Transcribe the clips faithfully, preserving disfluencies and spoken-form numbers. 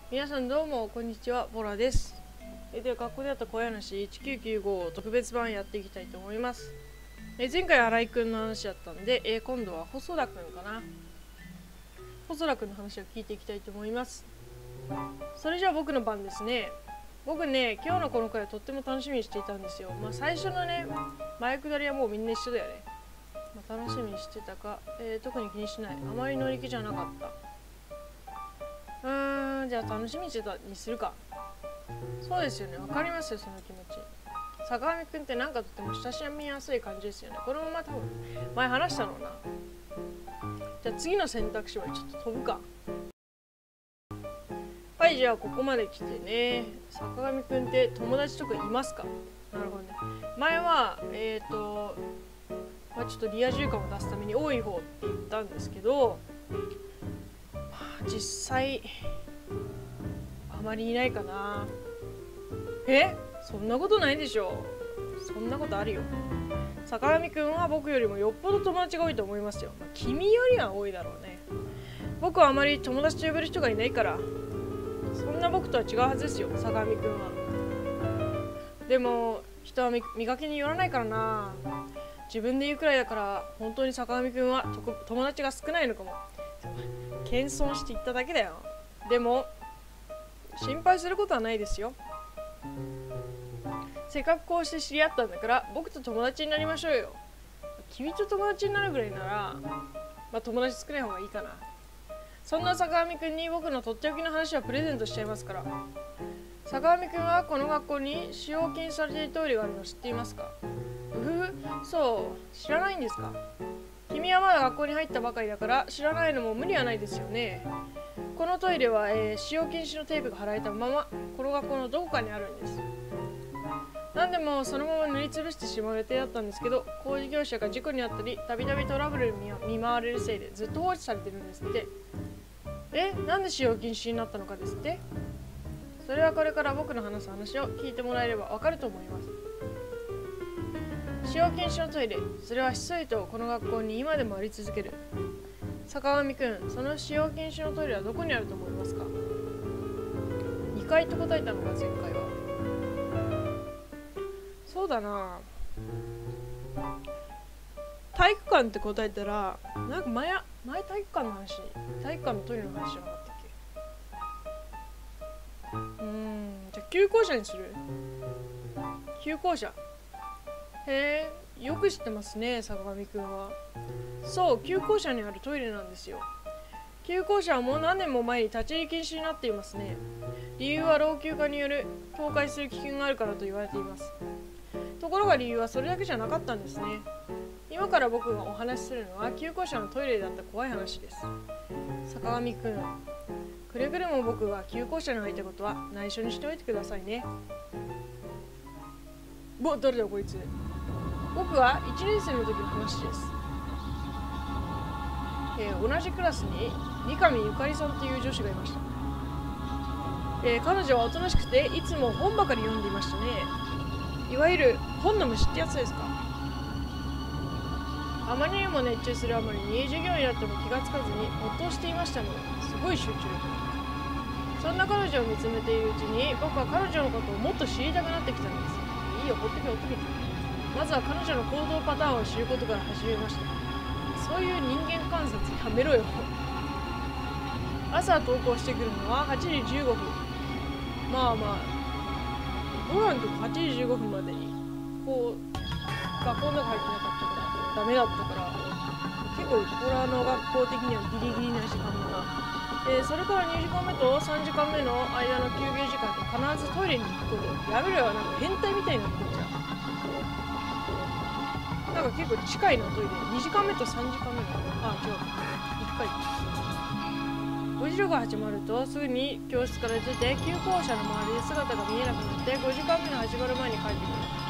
皆さんどうもこんにちは、ボラです。えでは学校であった小屋話いちきゅうきゅうご特別版やっていきたいと思います。え前回新井くんの話だったんで、え今度は細田くんかな。細田くんの話を聞いていきたいと思います。それじゃあ僕の番ですね。僕ね、今日のこの回をとっても楽しみにしていたんですよ。まあ最初のね、前下りはもうみんな一緒だよね。まあ、楽しみにしてたか、えー、特に気にしない。あまり乗り気じゃなかった。うーん、じゃあ楽しみにしてたにするか。そうですよね、わかりますよ、その気持ち。坂上くんってなんかとっても親しみやすい感じですよね。このまま多分、前話したろうな。じゃあ次の選択肢はちょっと飛ぶか。はい、じゃあここまで来てね。坂上くんって友達とかいますか？なるほどね。前は、えっと、まあ、ちょっとリア充感を出すために多い方って言ったんですけど、実際あまりいないかな。え？そんなことないでしょ。そんなことあるよ。坂上くんは僕よりもよっぽど友達が多いと思いますよ。まあ、君よりは多いだろうね。僕はあまり友達と呼べる人がいないから、そんな僕とは違うはずですよ、坂上くんは。でも人は見かけによらないからな。自分で言うくらいだから本当に坂上くんは友達が少ないのかも。謙遜して言っただけだよ。でも心配することはないですよ。せっかくこうして知り合ったんだから僕と友達になりましょうよ。君と友達になるぐらいなら、まあ、友達少ない方がいいかな。そんな坂上くんに僕のとっておきの話をプレゼントしちゃいますから。坂上くんはこの学校に使用禁止されているトイレがあるの知っていますか？うふふ、そう知らないんですか？君はまだ学校に入ったばかりだから知らないのも無理はないですよね。このトイレは、えー、使用禁止のテープが貼られたままこの学校のどこかにあるんです。なんでもそのまま塗りつぶしてしまう予定だったんですけど、工事業者が事故にあったりたびたびトラブルに見舞われるせいでずっと放置されてるんですって。え、なんで使用禁止になったのかですって。それはこれから僕の話す話を聞いてもらえればわかると思います。使用禁止のトイレ、それはひっそりとこの学校に今でもあり続ける。坂上くん、その使用禁止のトイレはどこにあると思いますか？にかいと答えたのが前回は。そうだな、体育館って答えたら、なんか前前体育館の話、体育館のトイレの話じゃなかったっけ？うーん、じゃあ旧校舎にする？旧校舎。へえ、よく知ってますね、坂上くんは。そう、旧校舎にあるトイレなんですよ。旧校舎はもう何年も前に立ち入り禁止になっていますね。理由は老朽化による倒壊する危険があるからと言われています。ところが理由はそれだけじゃなかったんですね。今から僕がお話しするのは旧校舎のトイレだった怖い話です。坂上くん、くれぐれも僕が旧校舎に入ったことは内緒にしておいてくださいね。ぼ、誰だこいつ。僕はいちねん生の時の話です。えー、同じクラスに三上ゆかりさんという女子がいました。えー、彼女はおとなしくていつも本ばかり読んでいましたね。いわゆる本の虫ってやつですか。あまりにも熱中するあまりに授業になっても気がつかずに没頭していましたので、すごい集中力。そんな彼女を見つめているうちに僕は彼女のことをもっと知りたくなってきたんです。いいよ、ほっとけほっとけ。まずは彼女の行動パターンを知ることから始めました。そういう人間観察やめろよ。朝投稿してくるのははちじじゅうごふん。まあまあご飯とかはちじじゅうごふんまでにこう学校の中入ってなかったからダメだったから、結構これはの学校的にはギリギリな時間だな。えー、それからにじかんめとさんじかんめの間の休憩時間に必ずトイレに行くこと。やめろよ、なんか変態みたいになってんじゃん。なんか結構近いなトイレ。にじかんめとさんじかんめの、あ、違う、いっかい。ご授業が始まるとすぐに教室から出て旧校舎の周りで姿が見えなくなってごじかんめの始まる前に帰ってくる。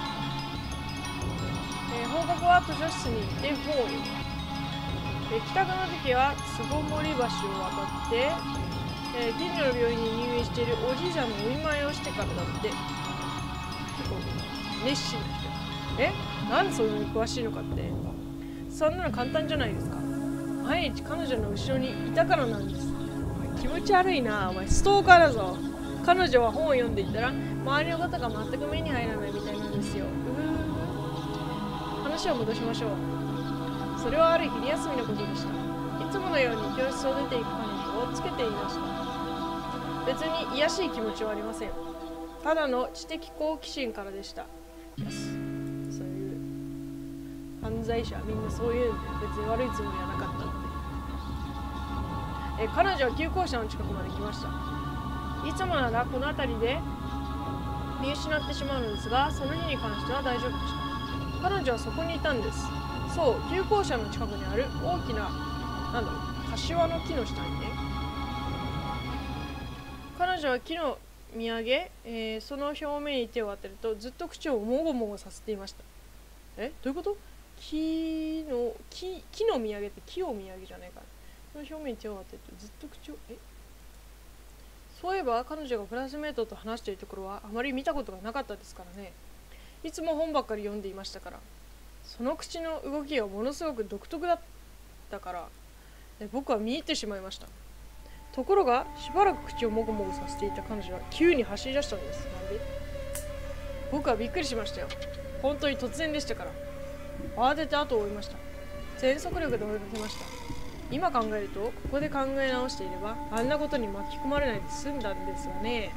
えー、放課後は図書室に行って本を読む。えー、帰宅の時は巣ごもり橋を渡って、えー、近所の病院に入院しているおじいさんのお見舞いをしてからだって。結構熱心な人。え、なんでそんなに詳しいのかって。そんなの簡単じゃないですか。毎日彼女の後ろにいたからなんです。 気持ち悪いな。お前ストーカーだぞ。彼女は本を読んでいたら周りの方が全く目に入らないみたいなんですよ。うふ話を戻しましょう。それはある昼休みのことでした。いつものように教室を出ていく彼女をつけていました。別に癒やしい気持ちはありません。ただの知的好奇心からでした。そういう犯罪者はみんなそういうんで、別に悪いつもりはなかったので。え彼女は旧校舎の近くまで来ました。いつもならこの辺りで見失ってしまうのですが、その日に関しては大丈夫でした。彼女はそこにいたんです。そう、旧校舎の近くにある大きな、なんだろう、柏の木の下にね。彼女は木の見上げ、えー、その表面に手を当てるとずっと口をもごもごさせていました。えどういうこと？木の木木の見上げって木を見上げじゃないかな。その表面に手を当てるとずっと口をえそういえば彼女がクラスメートと話しているところはあまり見たことがなかったですからね。いつも本ばっかり読んでいましたから。その口の動きがものすごく独特だったから、ね、僕は見入ってしまいました。ところがしばらく口をもごもごさせていた彼女は急に走り出したんです。なんで？僕はびっくりしましたよ。本当に突然でしたから。慌てて後を追いました。全速力で追いかけました。今考えるとここで考え直していればあんなことに巻き込まれないで済んだんですがね。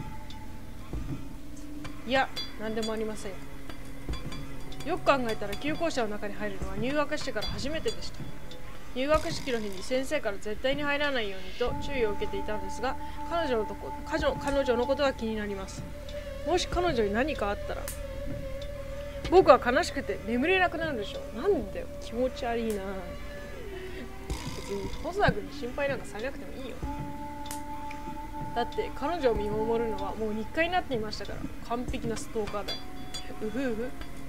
いや、何でもありません。よく考えたら旧校舎の中に入るのは入学してから初めてでした。入学式の日に先生から絶対に入らないようにと注意を受けていたんですが、彼女のとこ彼女彼女のことが気になります。もし彼女に何かあったら僕は悲しくて眠れなくなるでしょう。なんだよ、気持ち悪いな。別に細田君に心配なんかされなくてもいいよ。だって彼女を見守るのはもう日課になっていましたから。完璧なストーカーだよ。うふうふ。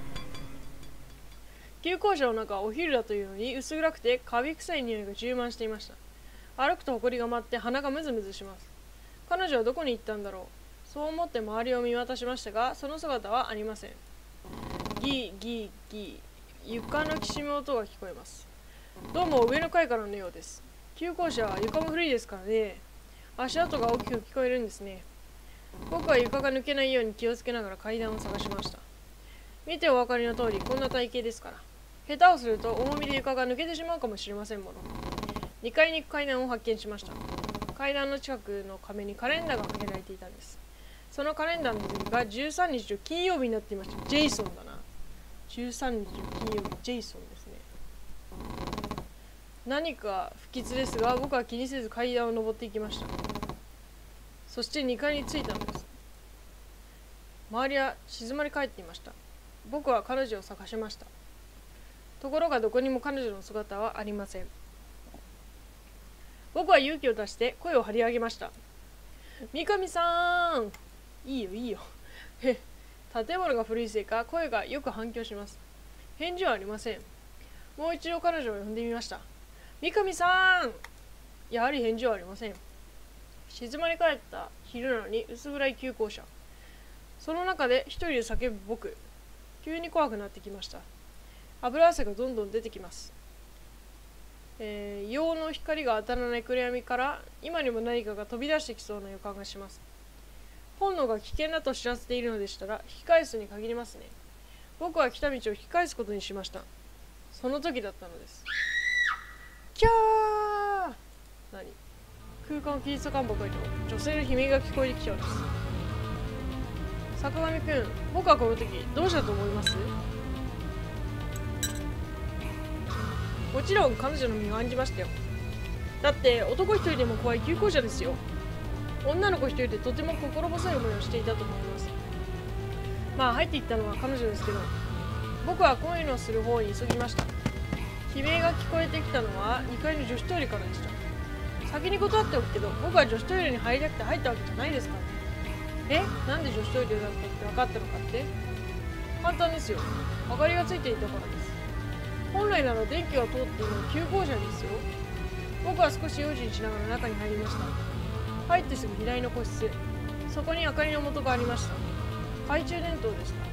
旧校舎の中はお昼だというのに薄暗くてカビ臭い匂いが充満していました。歩くと埃が舞って鼻がムズムズします。彼女はどこに行ったんだろう。そう思って周りを見渡しましたが、その姿はありません。ギーギーギー、床のきしむ音が聞こえます。どうも上の階からのようです。旧校舎は床も古いですからね。足音が大きく聞こえるんですね。僕は床が抜けないように気をつけながら階段を探しました。見てお分かりの通りこんな体型ですから。下手をすると重みで床が抜けてしまうかもしれませんもの。にかいに行く階段を発見しました。階段の近くの壁にカレンダーがかけられていたんです。そのカレンダーの日がじゅうさんにちの金曜日になっていました。ジェイソンだな。じゅうさんにちの金曜日、ジェイソンですね。何か不吉ですが、僕は気にせず階段を登っていきました。そしてにかいに着いたのです。周りは静まり返っていました。僕は彼女を探しました。ところがどこにも彼女の姿はありません。僕は勇気を出して声を張り上げました。三上さん、いいよいいよ。へ、建物が古いせいか声がよく反響します。返事はありません。もう一度彼女を呼んでみました。三上さん、やはり返事はありません。静まり返った昼なのに薄暗い旧校舎。その中で一人で叫ぶ僕。急に怖くなってきました。油汗がどんどん出てきます。えー、陽の光が当たらない暗闇から今にも何かが飛び出してきそうな予感がします。本能が危険だと知らせているのでしたら引き返すに限りますね。僕は来た道を引き返すことにしました。その時だったのです。キャー、何、空間を切り裂かんばかりと女性の悲鳴が聞こえてきちゃうんです。坂上くん、僕はこの時どうしたと思います？もちろん彼女の身を案じましたよ。だって男一人でも怖い旧校舎ですよ。女の子一人でとても心細い思いをしていたと思います。まあ入っていったのは彼女ですけど、僕はこういうのをする方に急ぎました。悲鳴が聞こえてきたのはにかいの女子トイレからでした。先に断っておくけど、僕は女子トイレに入りたくて入ったわけじゃないですからね。え、なんで女子トイレだったって分かったのかって？簡単ですよ。明かりがついていたからです。本来なら電気が通っている旧校舎ですよ。僕は少し用心しながら中に入りました。入ってすぐ左の個室。そこに明かりの元がありました。懐中電灯でした。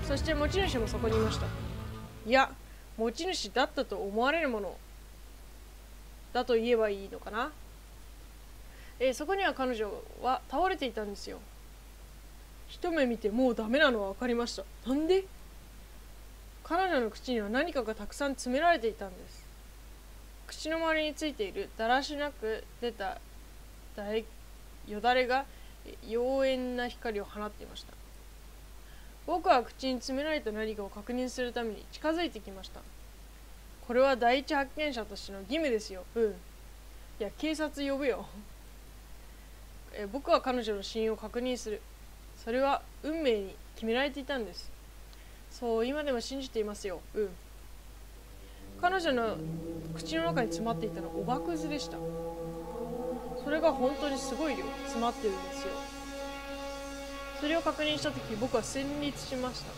そして持ち主もそこにいました。いや、持ち主だったと思われるものだと言えばいいのかな。 えー、そこには彼女は倒れていたんですよ。一目見てもうダメなのは分かりました。なんで？彼女の口には何かがたくさん詰められていたんです。口の周りについているだらしなく出ただいよだれが妖艶な光を放っていました。僕は口に詰められた何かを確認するために近づいてきました。これは第一発見者としての義務ですよ。うん。いや、警察呼ぶよ。え僕は彼女の死因を確認する。それは運命に決められていたんです。そう、今でも信じていますよ。うん。彼女の口の中に詰まっていたのはおがくずでした。それが本当にすごい量詰まってるんですよ。それを確認したとき、僕は戦慄しました。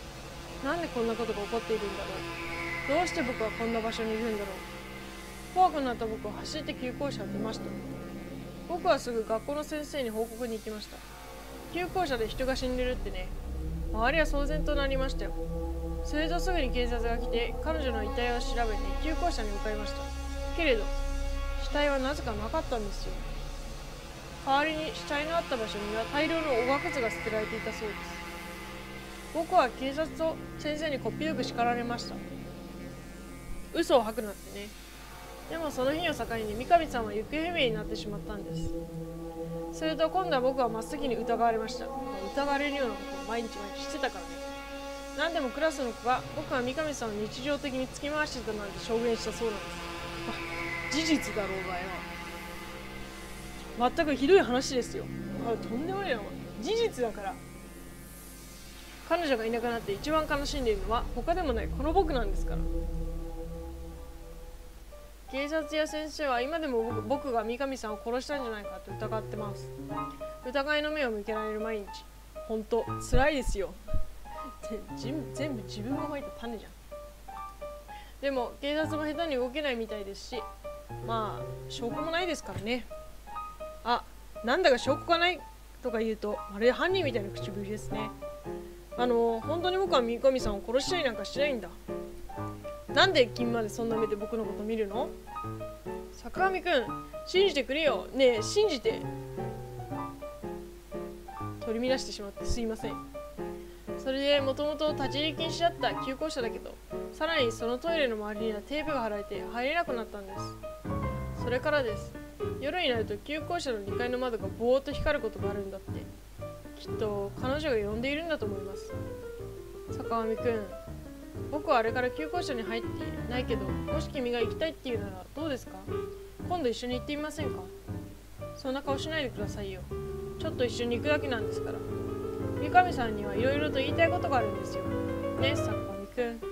なんでこんなことが起こっているんだろう。どうして僕はこんな場所にいるんだろう。怖くなった僕は走って救護車を出ました。僕はすぐ学校の先生に報告に行きました。救護車で人が死んでるってね。周りは騒然となりましたよ。それとすぐに警察が来て、彼女の遺体を調べに救護車に向かいました。けれど、死体はなぜかなかったんですよ。代わりに死体のあった場所には大量のおがくずが捨てられていたそうです。僕は警察と先生にこっぴどく叱られました。嘘を吐くなってね。でもその日を境に三上さんは行方不明になってしまったんです。すると今度は僕は真っ先に疑われました。疑われるようなことを毎日毎日してたからね。何でもクラスの子が僕は三上さんを日常的に突き回してたなんて証言したそうなんです。事実だろうがよ。全くひどい話ですよ。あ、とんでもないな。事実だから。彼女がいなくなって一番悲しんでいるのは他でもないこの僕なんですから。警察や先生は今でも僕が三上さんを殺したんじゃないかと疑ってます。疑いの目を向けられる毎日。本当辛いですよ。全部自分がまいた種じゃん。でも警察も下手に動けないみたいですし、まあ証拠もないですからね。あ、なんだか証拠がないとか言うとあれ犯人みたいな口ぶりですね。あの本当に僕は三上さんを殺したりなんかしないんだ。なんで君までそんな目で僕のこと見るの？坂上くん、信じてくれよ。ねえ、信じて。取り乱してしまってすいません。それでもともと立ち入り禁止だった急行車だけど、さらにそのトイレの周りにはテープが貼られて入れなくなったんです。それからです。夜になると急行車のにかいの窓がぼーっと光ることがあるんだって。きっと彼女が呼んでいるんだと思います。坂上くん、僕はあれから急行車に入ってないけど、もし君が行きたいっていうならどうですか？今度一緒に行ってみませんか？そんな顔しないでくださいよ。ちょっと一緒に行くだけなんですから。三上さんにはいろいろと言いたいことがあるんですよ。ね、坂上くん。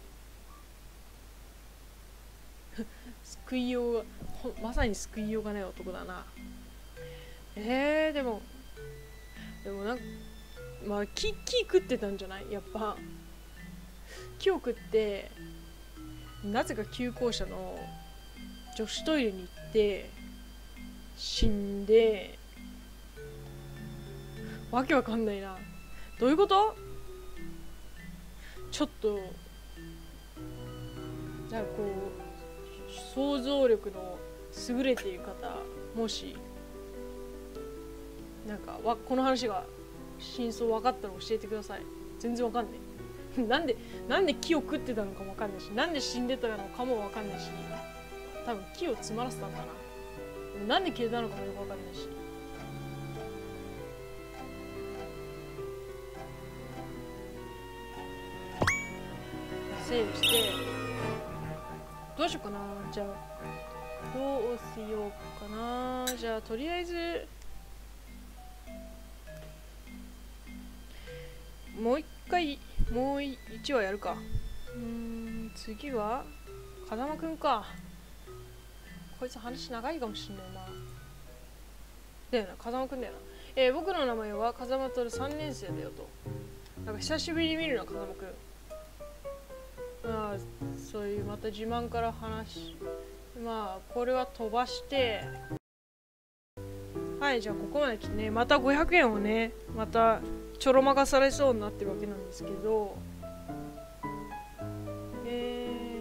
救いようが、まさに救いようがない男だな。えー、でも、でもなんか、まあ、木、木食ってたんじゃない？やっぱ。木を食って、なぜか急行車の女子トイレに行って、死んで、わけわかんないな。どういうこと？ちょっと、なんかこう、想像力の優れている方、もし、なんかわこの話が真相分かったら教えてください。全然わかんない。なんで、なんで木を食ってたのかもわかんないし、なんで死んでたのかもわかんないし、多分木を詰まらせたんだな。なんで消えたのかもよくわかんないし。セーブして、どうしようかな。じゃあ、どうしようかな。じゃあ、とりあえず、もう一回、もう一話やるか。うーん、次は、風間くんか。こいつ話長いかもしんないな。だよな、風間くんだよな。えー、僕の名前は風間とるさんねん生だよと。なんか久しぶりに見るな、風間くん。まあ、そういうまた自慢から話、まあ、これは飛ばして、はい、じゃあここまで来てね、またごひゃくえんをね、またちょろまかされそうになってるわけなんですけど、え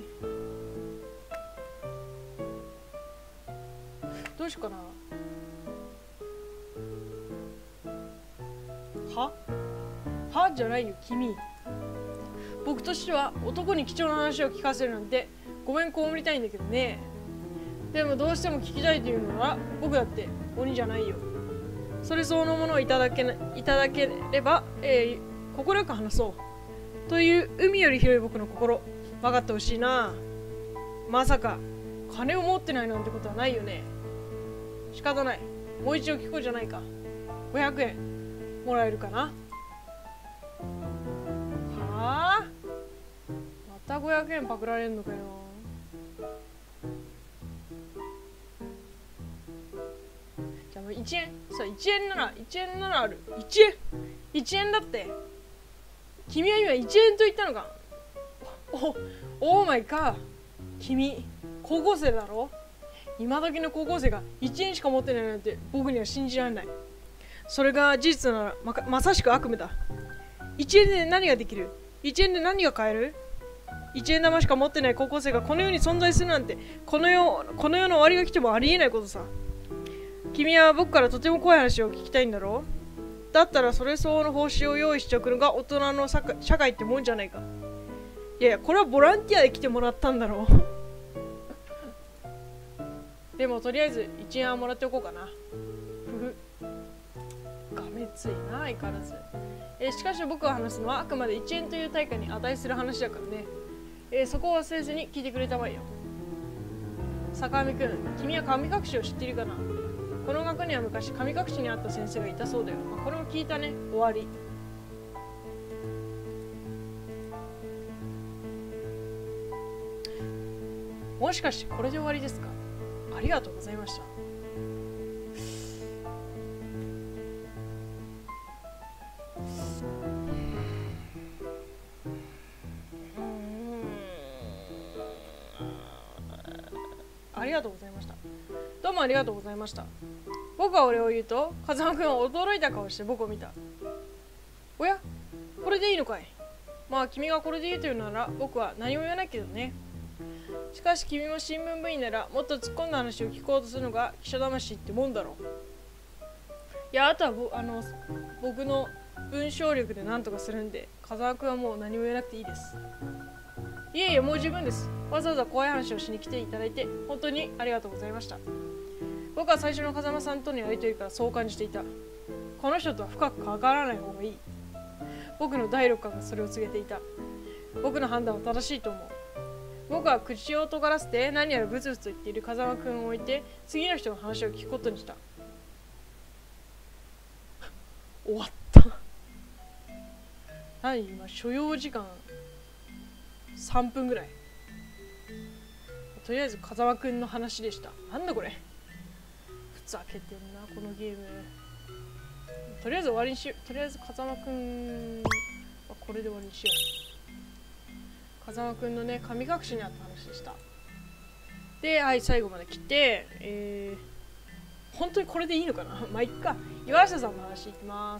ー、どうしようかな。 ははじゃないよ君。僕としては男に貴重な話を聞かせるなんてごめん被りたいんだけどね。でもどうしても聞きたいというのなら僕だって鬼じゃないよ。それ相応のものをいただけないただければ、えー、心よく話そうという海より広い僕の心、分かってほしいな。まさか金を持ってないなんてことはないよね。仕方ない、もう一度聞こうじゃないか。ごひゃくえんもらえるかな。はあ、またごひゃくえんパクられんのかよ。じゃあもういちえん、さいちえんならいちえんならある。いちえんいちえんだって。君は今いちえんと言ったのか。おオーマイか。君高校生だろ。今時の高校生がいちえんしか持ってないなんて僕には信じられない。それが事実なら ま, まさしく悪夢だ。いちえんで何ができる。いちえんで何が買える。いちえん玉しか持ってない高校生がこの世に存在するなんて、この世この世の終わりが来てもありえないことさ。君は僕からとても怖い話を聞きたいんだろう。だったらそれ相応の報酬を用意しておくのが大人の社会ってもんじゃないか。いやいや、これはボランティアで来てもらったんだろうでもとりあえずいちえんはもらっておこうかな。ふふがめついな相変わらず。えー、しかし僕が話すのはあくまでいちえんという対価に値する話だからね。えー、そこを忘れずに聞いてくれたまえよ。坂上くん、君は神隠しを知っているかな。この学には昔神隠しにあった先生がいたそうだよ。まあ、これも聞いたね。終わり。もしかしてこれで終わりですか。ありがとうございました。ありがとうございました。どうもありがとうございました。僕はお礼を言うと、風間くんは驚いた顔して僕を見た。おや、これでいいのかい。まあ君がこれでいいというなら僕は何も言わないけどね。しかし君も新聞部員ならもっと突っ込んだ話を聞こうとするのが記者魂ってもんだろう。いや、あとはぼあの僕の文章力で何とかするんで、風間くんはもう何も言えなくていいです。いえいえ、もう十分です。わざわざ怖い話をしに来ていただいて本当にありがとうございました。僕は最初の風間さんとのやりとりからそう感じていた。この人とは深く関わらない方がいい。僕の第六感がそれを告げていた。僕の判断は正しいと思う。僕は口を尖らせて何やらブツブツと言っている風間くんを置いて次の人の話を聞くことにした。終わった。何今所要時間さんぷんぐらい。とりあえず風間くんの話でした。なんだこれ、ふざけてんなこのゲーム。とりあえず終わりにしよう。とりあえず風間くんはこれで終わりにしよう。風間くんのね、神隠しにあった話でした。で、はい、最後まで来て、えー、本当にこれでいいのかなまあいっか。岩下さんの話いきます。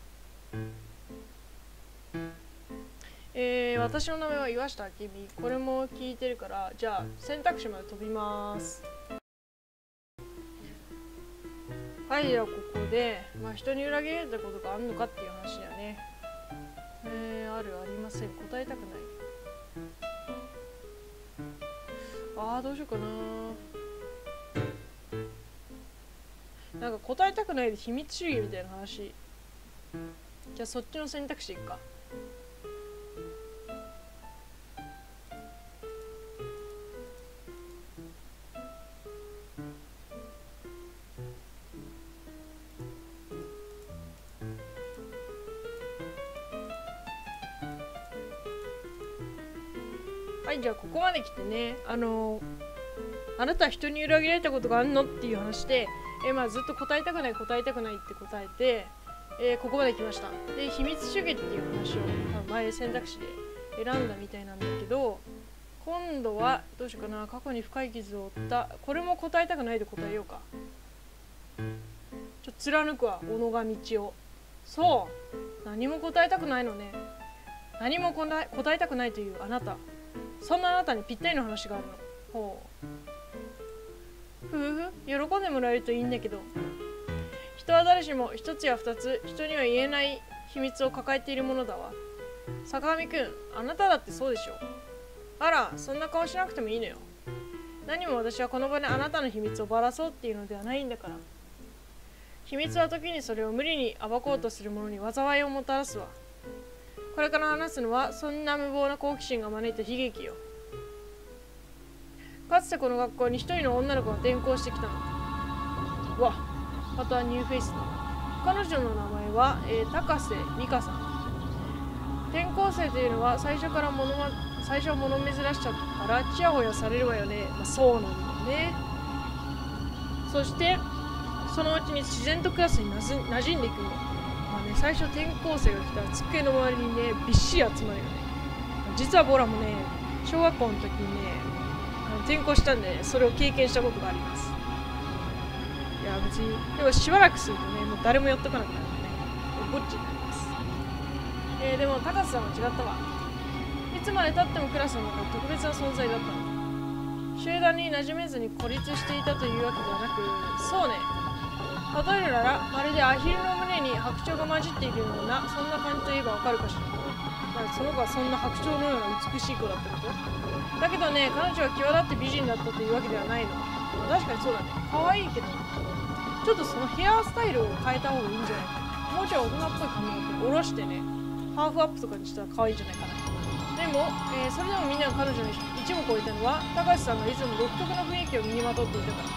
えー、私の名前は岩下明美。これも聞いてるから、じゃあ選択肢まで飛びます。はい、じゃあここで、まあ、人に裏切られたことがあるのかっていう話だよね。えー、ある、ありません。答えたくない。あー、どうしようかな。なんか答えたくないで秘密主義みたいな話。じゃあそっちの選択肢いくか。はい、じゃあここまで来てね、あのー、あなたは人に裏切られたことがあるのっていう話で、えー、まあずっと答えたくない答えたくないって答えて、えー、ここまで来ました。で、秘密主義っていう話を多分前選択肢で選んだみたいなんだけど、今度はどうしようかな。過去に深い傷を負った、これも答えたくないで答えようか。ちょっと貫くわ、小野が道を。そう、何も答えたくないのね。何も答え、答えたくないというあなた、そんなあなたにぴったりの話があるの。ほう。ふふふ、喜んでもらえるといいんだけど、一人は誰しも一つや二つ人には言えない秘密を抱えているものだわ。坂上くん、あなただってそうでしょ。あら、そんな顔しなくてもいいのよ。何も私はこの場であなたの秘密をばらそうっていうのではないんだから。秘密は時にそれを無理に暴こうとする者に災いをもたらすわ。これから話すのはそんな無謀な好奇心が招いた悲劇よ。かつてこの学校に一人の女の子が転校してきたの。わ、あとはニューフェイスだ。彼女の名前は、えー、高瀬美香さん。転校生というのは最初から物、ま、最初は物珍しさからちやほやされるわよね。まあ、そうなんだよね。そしてそのうちに自然とクラスになじ馴染んでいくの。まあね、最初転校生が来たら机の周りにねびっしり集まるよね。実はボラもね小学校の時にねあの転校したんで、ね、それを経験したことがあります。いや別にでもしばらくするとねもう誰も寄ってこなくなるんでねぼっちになります。えー、でも高瀬さんは違ったわ。いつまでたってもクラスの中で特別な存在だったの。集団に馴染めずに孤立していたというわけではなく、そうね、例えるならまるでアヒルの胸に白鳥が混じっているようなそんな感じといえばわかるかしら。まあ、その子はそんな白鳥のような美しい子だったことだけどね、彼女は際立って美人だったというわけではないの。まあ、確かにそうだね、可愛いけどちょっとそのヘアスタイルを変えた方がいいんじゃないかな。もうちょい大人っぽい髪の毛を下ろしてねハーフアップとかにしたら可愛いんじゃないかな。でも、えー、それでもみんなが彼女の一目置いたのは高橋さんがいつも独特な雰囲気を身にまとっていたから。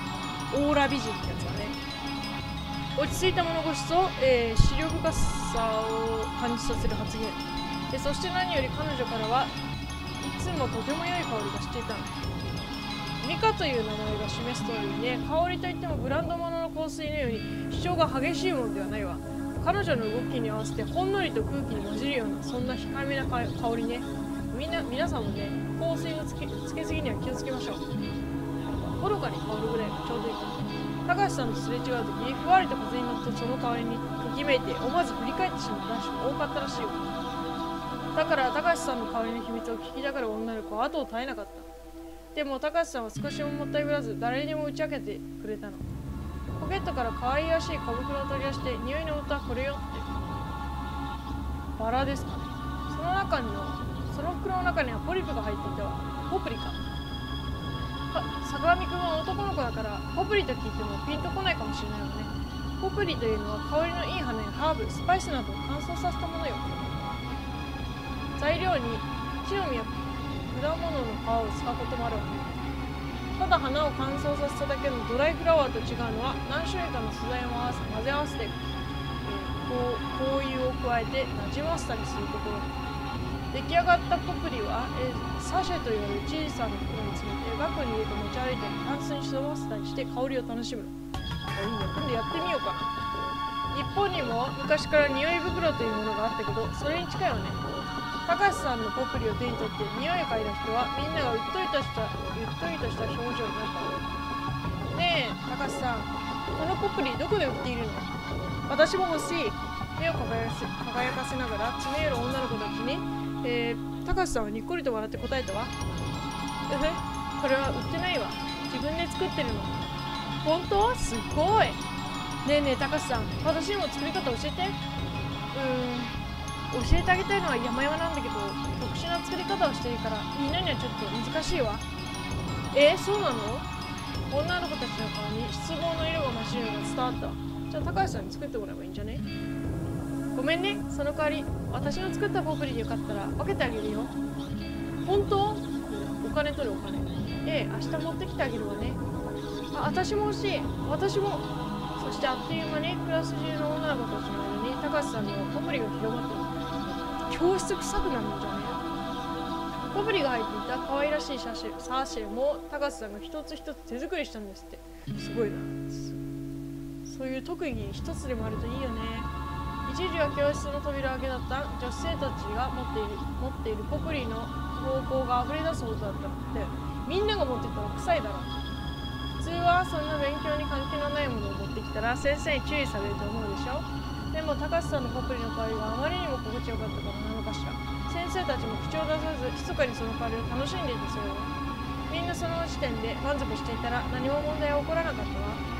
オーラ美人ってやつだね。落ち着いた物腰と、えー、視力深さを感じさせる発言で、そして何より彼女からはいつもとても良い香りがしていたの。ミカという名前が示す通りね、香りといってもブランド物の香水のように主張が激しいものではないわ。彼女の動きに合わせてほんのりと空気に混じるようなそんな控えめな香りね。みんな皆さんもね香水をつけつけすぎには気をつけましょう。ほのかに香るぐらいがちょうどいいかな。高橋さんとすれ違う時ふわりと風に乗ったその香りにときめいて思わず振り返ってしまう男子も多かったらしいよ。だから高橋さんの香りの秘密を聞きたがる女の子は後を絶えなかった。でも高橋さんは少しももったいぶらず誰にも打ち明けてくれたの。ポケットから可愛らしい小袋を取り出して匂いの音はこれよって。バラですかね。その中にのその袋の中にはポリプが入っていたわ。ポプリか。坂上くんは男の子だからポプリと聞いてもピンとこないかもしれないわね。ポプリというのは香りのいい花やハーブ、スパイスなどを乾燥させたものよ。材料に木の実や果物の皮を使うこともあるわね。ただ花を乾燥させただけのドライフラワーと違うのは何種類かの素材を合わせ混ぜ合わせて、えー、こう香油を加えてなじませたりするところ。出来上がったポプリは、えー、サシェという小さな袋に詰めてバッグに入れて持ち歩いたりタンスに忍ばせたりして香りを楽しむ。あ、いいね、今度やってみようかな。日本にも昔から匂い袋というものがあったけどそれに近いわね。高橋さんのポプリを手に取って匂いを嗅いだ人はみんながうっとりとしたゆっとりとした表情になったわ。ねえ高橋さん、このポプリどこで売っているの？私も欲しい。目を輝かせ、輝かせながら詰め寄る女の子たちに、えー、高橋さんはにっこりと笑って答えたわ。えへ、これは売ってないわ。自分で作ってるの。本当？すごい。ねえねえ高橋さん、私にも作り方教えて。うーん教えてあげたいのは山々なんだけど特殊な作り方をしているからみんなにはちょっと難しいわ。えー、そうなの？女の子たちの顔に失望の色が増しるのが伝わったわ。じゃあ高橋さんに作ってもらえばいいんじゃね？ごめんね、その代わり私の作ったポプリでよかったら分けてあげるよ。本当？お金取るお金。ええ、明日持ってきてあげるわね。あ、私も欲しい。私も。そしてあっという間にクラス中の女の子たちの間に高橋さんのポプリが広まっている。教室臭くなるんじゃねえ。ポプリが入っていた可愛らしいサシェサーシェも高橋さんが一つ一つ手作りしたんですって。すごいな。そういう特技一つでもあるといいよね。一時は教室の扉開けだった女子生たちが持っている持っているポプリの方向が溢れ出すほどだったので、みんなが持っていたら臭いだろう。普通はそんな勉強に関係のないものを持ってきたら先生に注意されると思うでしょ。でも高橋さんのポプリの香りがあまりにも心地よかったからなのかしら。先生たちも口を出さず密かにその香りを楽しんでいたそうよ。みんなその時点で満足していたら何も問題は起こらなかったわ。で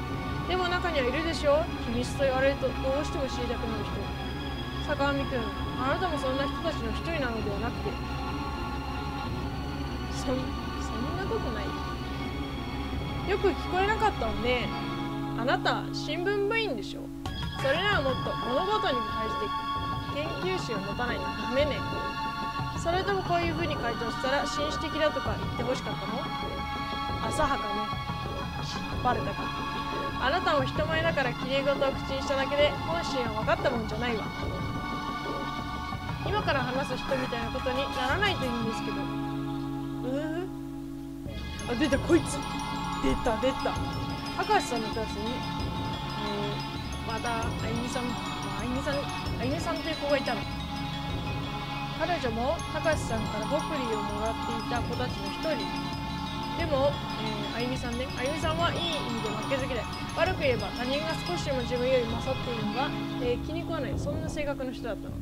でも中にはいるでしょ、秘密と言われるとどうしても知りたくなる人。坂上くん、あなたもそんな人たちの一人なのではなくて。そ、そんなことない。よく聞こえなかったわね。あなた、新聞部員でしょ。それならもっと物事に対して研究心を持たないとダメね。それともこういう風に回答したら紳士的だとか言ってほしかったの？浅はかね。バレたか。あなたも人前だからきれい事を口にしただけで本心は分かったもんじゃないわ。今から話す人みたいなことにならないといいんですけど。うーあ、出た、こいつ出た出た。高橋さんのクラスに、えー、またあゆみさんあゆみさんあゆみさんという子がいたの。彼女も高橋さんからポプリをもらっていた子たちの一人でも、えー、あゆみさんねあゆみさんはいい意味で負けず嫌い、悪く言えば他人が少しでも自分より勝っているのが、えー、気に食わない、そんな性格の人だったの。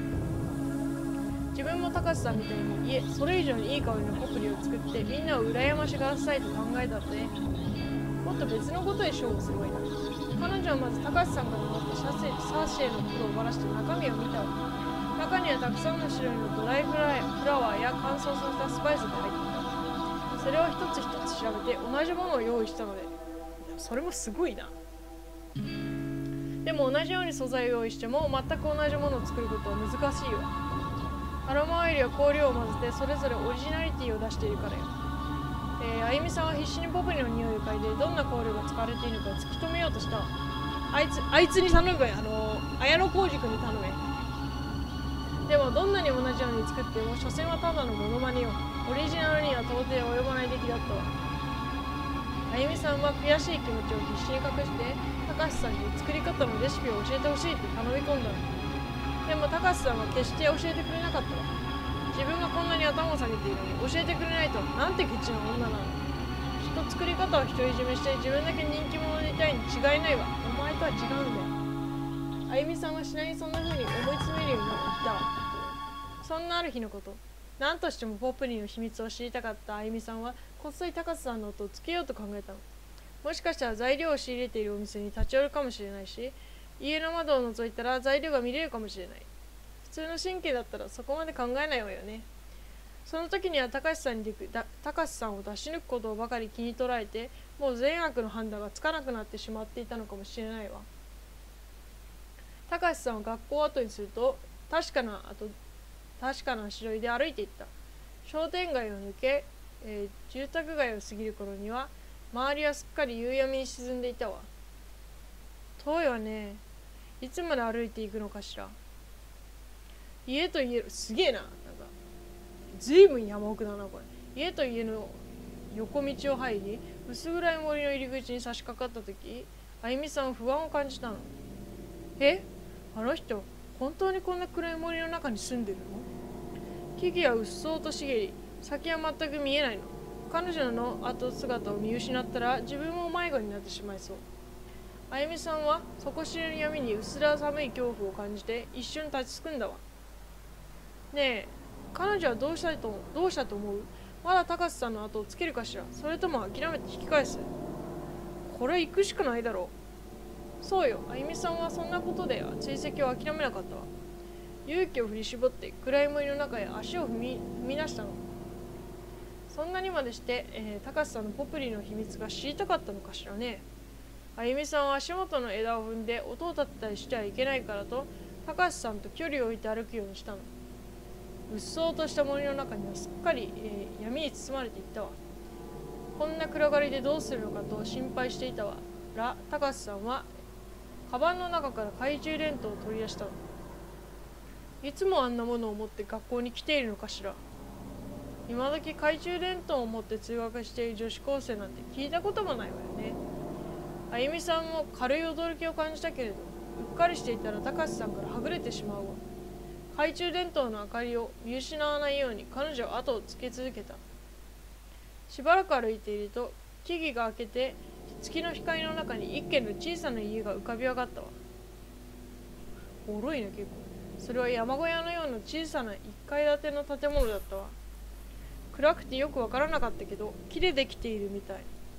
自分も高橋さんみたいにいえそれ以上にいい香りのポプリを作ってみんなを羨ましがらせたいと考えたって、もっと別のことで勝負すればいいな。彼女はまず高橋さんからもらったサーシェの袋をばらして中身を見たわ。中にはたくさんの種類のドライフラワーや乾燥させたスパイスが入っていた。それを一つ一つ調べて同じものを用意したので、それもすごいな。でも同じように素材を用意しても全く同じものを作ることは難しいわ。アロマオイルや香料を混ぜてそれぞれオリジナリティを出しているからよ。えー、あゆみさんは必死にポプリの匂いを嗅いでどんな香料が使われているのかを突き止めようとした。あいつあいつに頼むべ、あのー、綾野浩二君に頼め。でもどんなに同じように作っても所詮はただのモノマネよ。オリジナルには到底及ばない出来だったわ。あゆみさんは悔しい気持ちを必死に隠して高橋さんに作り方のレシピを教えてほしいって頼み込んだの。でも高橋さんは決して教えてくれなかったわ。自分がこんなに頭を下げているのに教えてくれないとなんてケチな女なの。きっと作り方を独り占めして自分だけ人気者にいたいに違いないわ。お前とは違うんだよ。あゆみさんはしないにそんな風に思い詰めるようになってきたわ。そんなある日のこと、何としてもポプリの秘密を知りたかったあゆみさんはこっそり高須さんの音をつけようと考えたの。もしかしたら材料を仕入れているお店に立ち寄るかもしれないし、家の窓を覗いたら材料が見れるかもしれない。普通の神経だったらそこまで考えないわよね。その時には高橋さんにだ高橋さんを出し抜くことをばかり気に捉えて、もう善悪の判断がつかなくなってしまっていたのかもしれないわ。高橋さんを学校を後にすると確かなあと確かな足取りで歩いていった。商店街を抜け、えー、住宅街を過ぎる頃には周りはすっかり夕闇に沈んでいたわ。遠いわね。いつまで歩いていくのかしら。家と家のすげえな、なんかずいぶん山奥だなこれ。家と家の横道を入り薄暗い森の入り口に差し掛かった時、あゆみさんは不安を感じたの。え、あの人本当にこんな暗い森の中に住んでるの？木々はうっそうと茂り先は全く見えないの。彼女の後姿を見失ったら自分も迷子になってしまいそう。あゆみさんは底知れぬ闇に薄ら寒い恐怖を感じて一瞬立ちすくんだわ。ねえ、彼女はどうしたとどうしたと思う？まだ高須さんの後をつけるかしら、それとも諦めて引き返す？これ行くしかないだろう。そうよ、あゆみさんはそんなことで追跡を諦めなかったわ。勇気を振り絞って暗い森の中へ足を踏み踏み出したの。そんなにまでして、えー、高須さんのポプリの秘密が知りたかったのかしらね。あゆみさんは足元の枝を踏んで音を立てたりしてはいけないからと高須さんと距離を置いて歩くようにしたの。うっそうとした森の中にはすっかり、えー、闇に包まれていったわ。こんな暗がりでどうするのかと心配していたわら、高須さんはカバンの中から懐中電灯を取り出したの。いつもあんなものを持って学校に来ているのかしら。今時懐中電灯を持って通学している女子高生なんて聞いたこともないわよね。あゆみさんも軽い驚きを感じたけれど、うっかりしていたら高須さんからはぐれてしまうわ。懐中電灯の明かりを見失わないように彼女は後をつけ続けた。しばらく歩いていると木々が明けて月の光の中に一軒の小さな家が浮かび上がったわ。ボロいな結構。それは山小屋のような小さないっかい建ての建物だったわ。暗くてよくわからなかったけど木でできているみたい。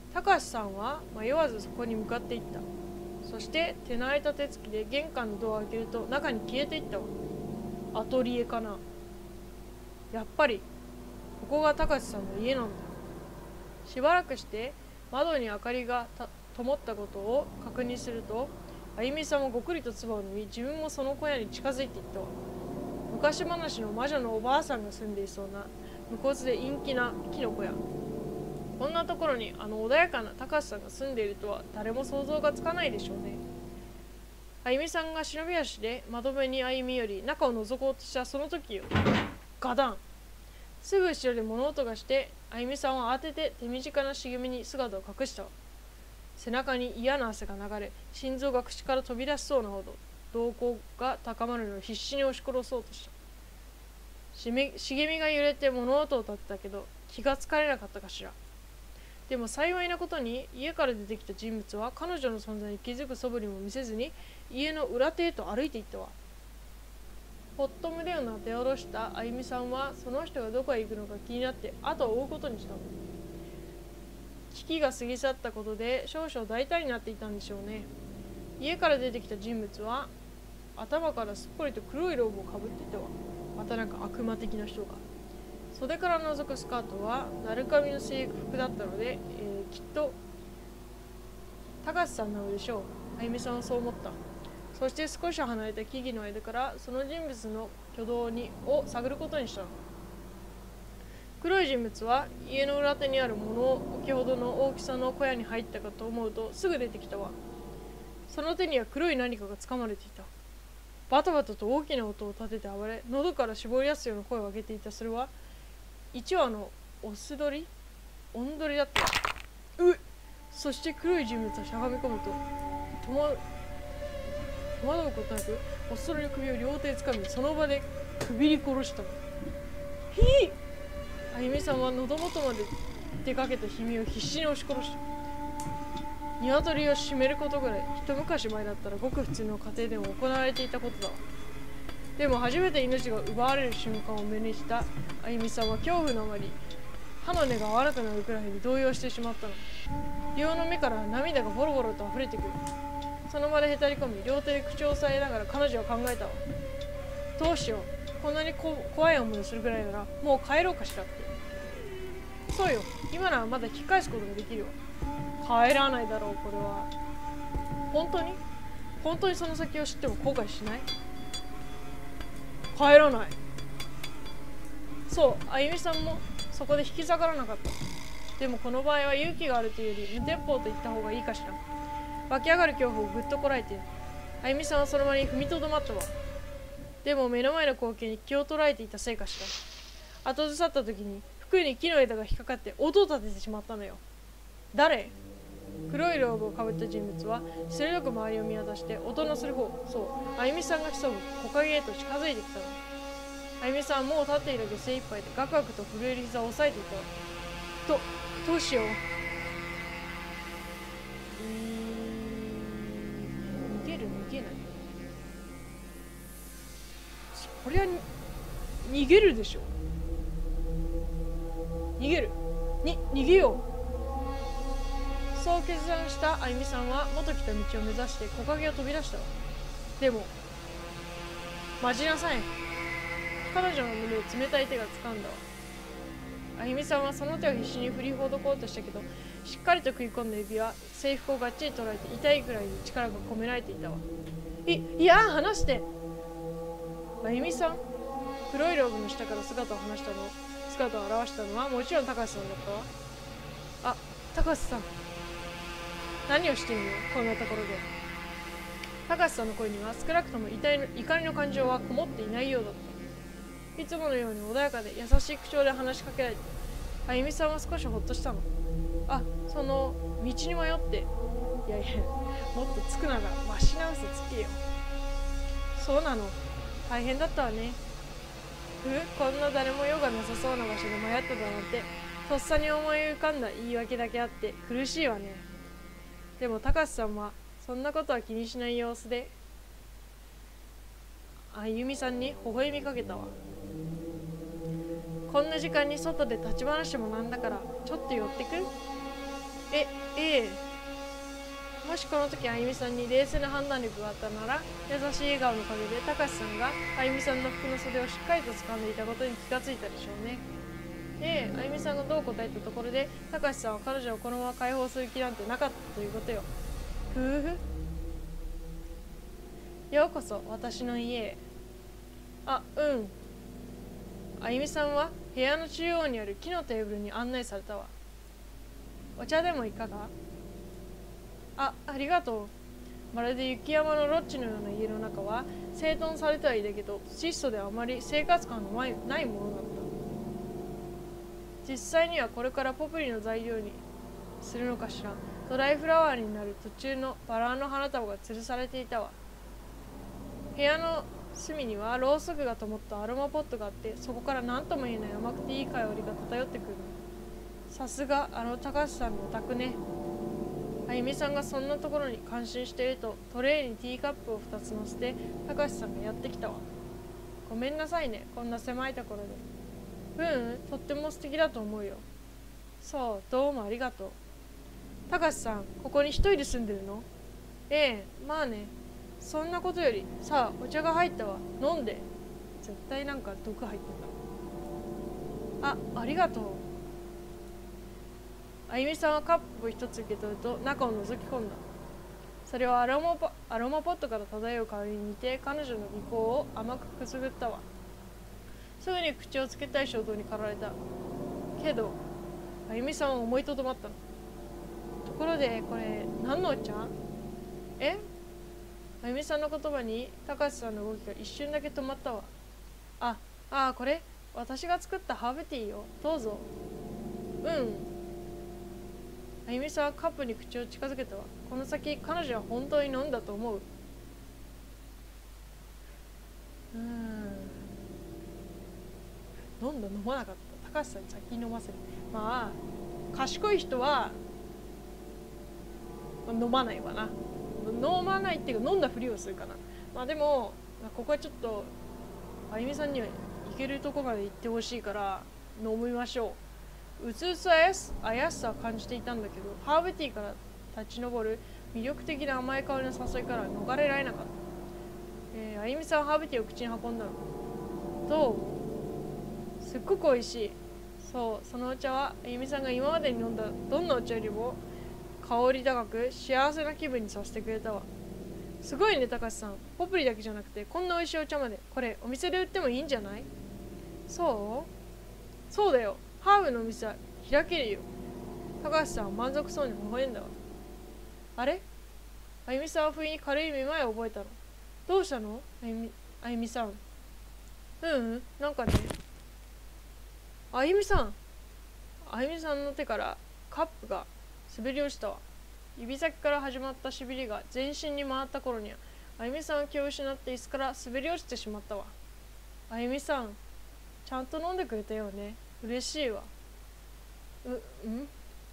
高橋さんは迷わずそこに向かっていった。そして手慣れた手つきで玄関のドアを開けると中に消えていったわ。アトリエかな。やっぱりここが高橋さんの家なんだ。しばらくして窓に明かりが灯ったことを確認すると、あゆみさんもごくりと唾を飲み、自分もその小屋に近づいていったわ。昔話の魔女のおばあさんが住んでいそうな無骨で陰気な木の小屋。こんなところにあの穏やかな高橋さんが住んでいるとは誰も想像がつかないでしょうね。あゆみさんが忍び足で窓辺に歩み寄り、中を覗こうとしたその時よ、ガダン。すぐ後ろで物音がして、あゆみさんは慌てて手短な茂みに姿を隠したわ。背中に嫌な汗が流れ、心臓が口から飛び出しそうなほど瞳孔が高まるのを必死に押し殺そうとした。茂みが揺れて物音を立てたけど気がつかれなかったかしら。でも幸いなことに家から出てきた人物は彼女の存在に気づく素振りも見せずに家の裏手へと歩いていったわ。ほっと胸をなで下ろしたあゆみさんはその人がどこへ行くのか気になって後を追うことにしたの。危機が過ぎ去ったことで少々大胆になっていたんでしょうね。家から出てきた人物は頭からすっぽりと黒いローブをかぶっていたわ。またなんか悪魔的な人が。袖から覗くスカートは鳴神の制服だったので、えー、きっと高橋さんなのでしょう。あゆみさんはそう思った。そして少し離れた木々の間からその人物の挙動にを探ることにしたの。黒い人物は家の裏手にある物置ほどの大きさの小屋に入ったかと思うとすぐ出てきたわ。その手には黒い何かがつかまれていた。バタバタと大きな音を立てて暴れ、喉から絞り出すような声を上げていた。それは一羽のオス鳥オンドリだった。うっ。そして黒い人物はしゃがみ込むと戸惑戸惑うことなくオス鳥の首を両手で掴み、その場でくびり殺したの。ひぃ。あゆみさんは喉元まで出かけた悲鳴を必死に押し殺した。鶏を締めることぐらい一昔前だったらごく普通の家庭でも行われていたことだわ。でも初めて命が奪われる瞬間を目にしたあゆみさんは恐怖のあまり歯の根が悪くなるくらいに動揺してしまったの。両の目から涙がボロボロと溢れてくる。その場でへたり込み両手で口を押さえながら彼女は考えたわ。どうしよう。こんなにこ怖い思いをするくらいならもう帰ろうかしらって。そうよ、今ならまだ引き返すことができるよ。帰らないだろう。これは本当に本当にその先を知っても後悔しない？帰らない。そう、あゆみさんもそこで引き下がらなかった。でもこの場合は勇気があるというより無鉄砲と言った方がいいかしら。湧き上がる恐怖をぐっとこらえてあゆみさんはその場に踏みとどまったわ。でも目の前の光景に気を取られていたせいかしら、後ずさった時に服に木の枝が引っかかって音を立ててしまったのよ。誰？黒いローブをかぶった人物は鋭く周りを見渡して音のする方、そうあゆみさんが潜む木陰へと近づいてきたの。あゆみさんはもう立っているだけ精一杯でガクガクと震える膝を押さえていたわ。とどうしよう。うーん逃げる逃げない。そりゃ逃げるでしょ。逃げるに逃げよう。そう決断したあゆみさんは元来た道を目指して木陰を飛び出したわ。でも待ちなさい。彼女の胸を冷たい手が掴んだわ。あゆみさんはその手を必死に振りほどこうとしたけど、しっかりと食い込んだ指は制服をがっちり捉えて痛いくらいに力が込められていたわ。いいや離して。あゆみさん、黒いローブの下から姿を離したの姿を現したのはもちろん高橋さんだったわ。あ、高橋さん何をしているのこんなところで。高橋さんの声には少なくとも怒りの怒りの感情はこもっていないようだった。いつものように穏やかで優しい口調で話しかけられて、あゆみさんは少しほっとしたの。あ、その道に迷って、いやいやもっとつくながましな嘘つけよ。そうなの、大変だったわね。ふ、こんな誰も用がなさそうな場所で迷ってたなんてとっさに思い浮かんだ言い訳だけあって苦しいわね。でも高橋さんはそんなことは気にしない様子であゆみさんに微笑みかけたわ。こんな時間に外で立ち話もなんだからちょっと寄ってく？ え、ええ。もしこの時あゆみさんに冷静な判断力があったなら、優しい笑顔のおかげでたかしさんがあゆみさんの服の袖をしっかりと掴んでいたことに気がついたでしょうね。ええ、あゆみさんがどう答えたところで、たかしさんは彼女をこのまま解放する気なんてなかったということよ。ふうふ。ようこそ私の家へ。あ、うん。あゆみさんは部屋の中央にある木のテーブルに案内されたわ。お茶でもいかが？あ、ありがとう。まるで雪山のロッジのような家の中は整頓されてはいたけど、質素であまり生活感のないものだった。実際にはこれからポプリの材料にするのかしら。ドライフラワーになる途中のバラの花束が吊るされていたわ。部屋の隅にはろうそくが灯ったアロマポットがあって、そこから何とも言えない甘くていい香りが漂ってくる。さすがあの高橋さんのお宅ね。あゆみさんがそんなところに感心していると、トレーにティーカップをふたつ乗せて高橋さんがやってきたわ。ごめんなさいね、こんな狭いところで。うん、とっても素敵だと思うよ。そう、どうもありがとう。高橋さん、ここに一人で住んでるの？ええ、まあね。そんなことより、さあ、お茶が入ったわ。飲んで。絶対なんか毒入ってた。あ、ありがとう。あゆみさんはカップを一つ受け取ると中を覗き込んだ。それはアロマポ、アロマポットから漂う香りに似て、彼女の鼻孔を甘くくすぐったわ。すぐに口をつけたい衝動に駆られた。けど、あゆみさんは思いとどまったの。ところで、これ、何のお茶？え？あゆみさんの言葉に、高橋さんの動きが一瞬だけ止まったわ。あ、ああ、これ、私が作ったハーブティーよ。どうぞ。うん。あゆみさんはカップに口を近づけたわ。この先、彼女は本当に飲んだと思う。うーん。飲んだ、飲まなかった。高橋さんに先に飲ませる。まあ、賢い人は、まあ、飲まないわな。飲まないっていうか、飲んだふりをするかな。まあでも、ここはちょっと、あゆみさんには行けるとこまで行ってほしいから、飲みましょう。うつうつ怪しさを感じていたんだけど、ハーブティーから立ち上る魅力的な甘い香りの誘いから逃れられなかった。えー、あゆみさんはハーブティーを口に運んだの。どう？すっごく美味しい。そう、そのお茶はあゆみさんが今までに飲んだどんなお茶よりも香り高く幸せな気分にさせてくれたわ。すごいね、高橋さん。ポプリだけじゃなくてこんな美味しいお茶まで。これお店で売ってもいいんじゃない？そう？そうだよ。ハーブのお店は開けるよ。高橋さんは満足そうに微笑んだわ。あれ？あゆみさんは不意に軽いめまいを覚えたの。どうしたの？あゆみ、あゆみさん。ううん、なんかね。あゆみさん。あゆみさんの手からカップが滑り落ちたわ。指先から始まったしびれが全身に回った頃には、あゆみさんは気を失って椅子から滑り落ちてしまったわ。あゆみさん、ちゃんと飲んでくれたよね。嬉しいわ。う、ん？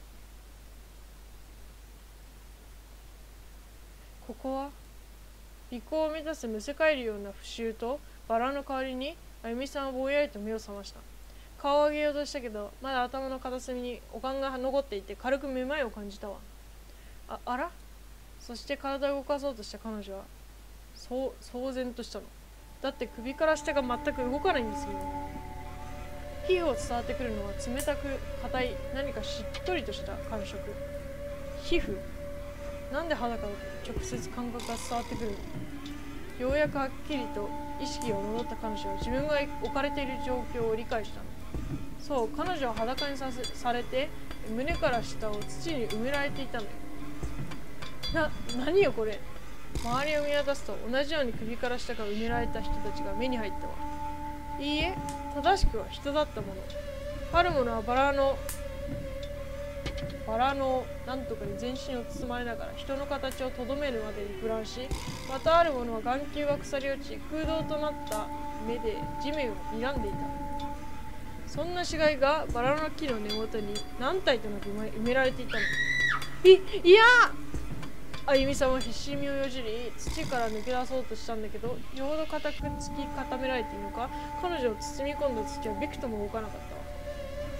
ここは鼻孔を満たすむせ返るような腐臭とバラの香りに、あゆみさんはぼんやりと目を覚ました。顔を上げようとしたけど、まだ頭の片隅におかんが残っていて軽くめまいを感じたわ。あ、あら？そして体を動かそうとした彼女はそう騒然としたの。だって首から下が全く動かないんですよ。皮膚を伝わってくるのは冷たく硬い何かしっとりとした感触。皮膚？なんで肌から直接感覚が伝わってくるの？ようやくはっきりと意識が戻った彼女は自分が置かれている状況を理解したの。そう、彼女は裸にさせされて胸から下を土に埋められていたのよ。な、何よこれ。周りを見渡すと同じように首から下が埋められた人たちが目に入ったわ。いいえ、正しくは人だったもの。あるものはバラのバラのなんとかに全身を包まれながら人の形をとどめるまでに腐乱し、またあるものは眼球が腐り落ち空洞となった目で地面を睨んでいた。そんな死骸がバラの木の根元に何体となく埋められていたの。い、いやあゆみさんは必死に身をよじり土から抜け出そうとしたんだけど、よほど固く突き固められているのか、彼女を包み込んだ土はびくとも動かなかったわ。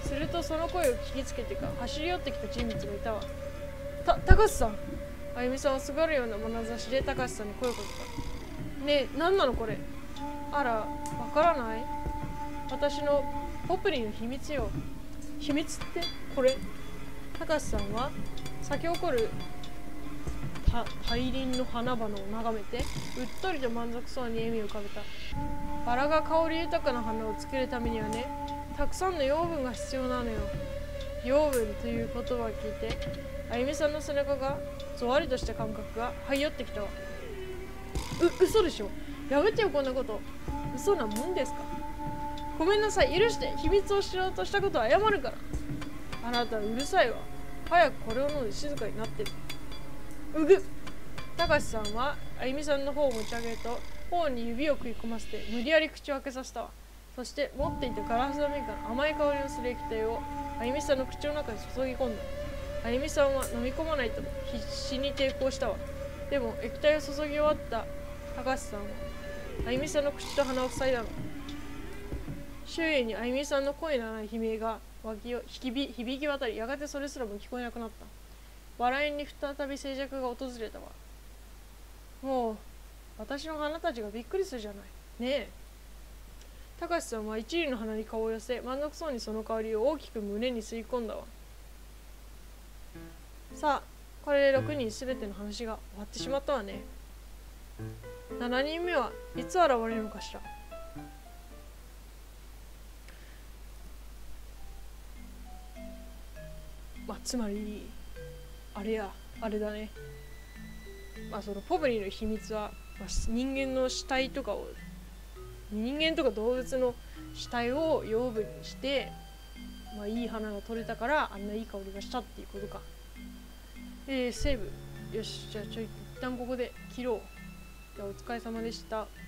するとその声を聞きつけてか走り寄ってきた人物がいたわ。た、高橋さん。あゆみさんはすがるような眼差しで高橋さんに声をかけた。ねえ、何なのこれ。あら、わからない？私のポプリの秘密よ。秘密ってこれ？高橋さんは咲き誇る大輪の花々を眺めてうっとりと満足そうに笑みを浮かべた。バラが香り豊かな花を作るためにはね、たくさんの養分が必要なのよ。養分という言葉を聞いてあゆみさんの背中がぞわりとした感覚が這い寄ってきたわ。う、嘘でしょ。やめてよこんなこと。嘘なもんですか。ごめんなさい、許して。秘密を知ろうとしたことは謝るから。あなたはうるさいわ。早くこれを飲んで静かになってる。うぐ。高橋さんはあゆみさんの方を持ち上げると頬に指を食い込ませて無理やり口を開けさせたわ。そして持っていたガラスの瓶から甘い香りをする液体をあゆみさんの口の中に注ぎ込んだ。あゆみさんは飲み込まないと必死に抵抗したわ。でも液体を注ぎ終わった高橋さんはあゆみさんの口と鼻を塞いだの。周囲にあゆみさんの声のない悲鳴が湧き響き渡り、やがてそれすらも聞こえなくなった。笑いに再び静寂が訪れたわ。もう私の花たちがびっくりするじゃないねえ。高橋さんは一輪の花に顔を寄せ満足そうにその香りを大きく胸に吸い込んだわ。さあこれでろくにんすべての話が終わってしまったわね。しちにんめはいつ現れるのかしら。まあつまりあれやあれだね。まあそのポプリの秘密は、まあ、人間の死体とかを人間とか動物の死体を養分にして、まあ、いい花が取れたからあんないい香りがしたっていうことか。えー、セーブ。よし、じゃあちょい一旦ここで切ろう。じゃあお疲れ様でした。